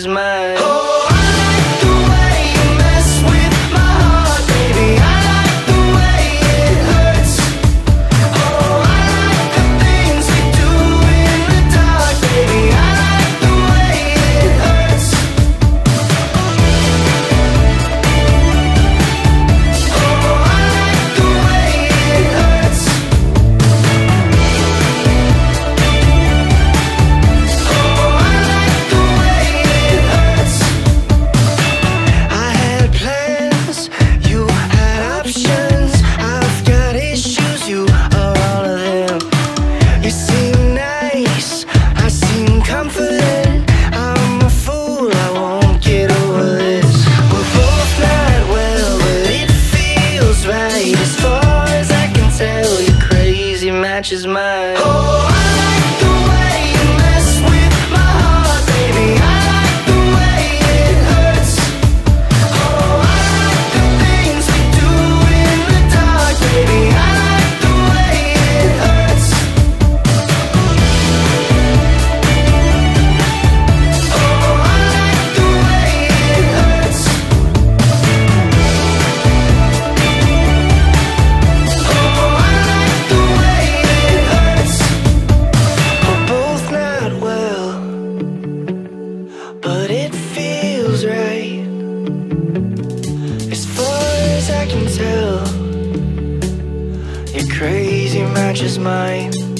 matches mine. Oh, I like the way you mess with my heart, baby. I like the way it hurts. Oh, I like the things we do in the dark, baby. I like the way it hurts. Oh, I like the way it hurts. Oh, I like the way it hurts. I had plans, you had options. I've got issues, you are all of them. You seem nice, I seem confident. I'm a fool, I won't get over this. We're both not well, but it feels right. As far as I can tell, your crazy matches mine. Oh, I like the way you mess with my heart, baby. I like the way it hurts. Oh, I like the things we do in the dark, baby. I like the way it hurts. Oh, I like the way it hurts. Oh, I like the way it hurts. We're both not well, but it feels right. As far as I can tell, your crazy matches mine.